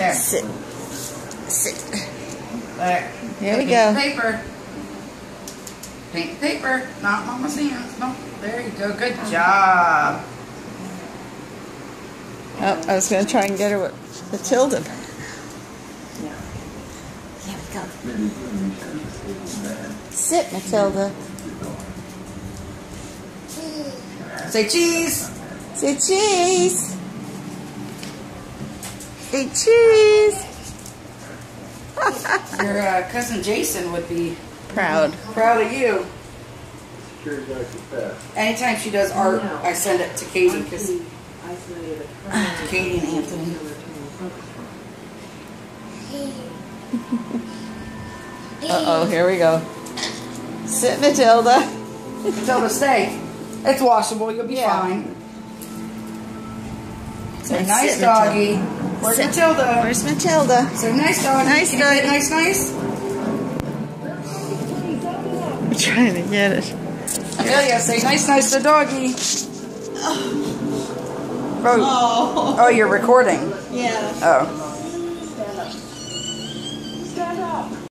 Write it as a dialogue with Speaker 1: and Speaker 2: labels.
Speaker 1: There.
Speaker 2: Sit. Sit.
Speaker 1: There.
Speaker 2: Here we
Speaker 1: Paint
Speaker 2: go.
Speaker 1: the paper. Paint the paper. Not Mama's hands. No. There you go. Good job.
Speaker 2: Oh, I was going to try and get her with Matilda. Here we go. Sit, Matilda.
Speaker 1: Say cheese.
Speaker 2: Say cheese. Say cheese.
Speaker 1: Your cousin Jason would be
Speaker 2: Proud.
Speaker 1: proud of you. Anytime she does art, I send it to Katie, because Katie and Anthony.
Speaker 2: Uh-oh, here we go. Sit, Matilda.
Speaker 1: Matilda, stay. It's washable. You'll be fine. Say nice
Speaker 2: sit,
Speaker 1: doggy. Where's
Speaker 2: Sit.
Speaker 1: Matilda?
Speaker 2: Where's Matilda?
Speaker 1: Say nice doggy.
Speaker 2: Nice
Speaker 1: Can you say
Speaker 2: doggy.
Speaker 1: nice, nice?
Speaker 2: I'm trying to get it.
Speaker 1: Amelia, say nice, nice to doggy. Oh, you're recording.
Speaker 2: Yeah.
Speaker 1: Oh.
Speaker 3: Stand up.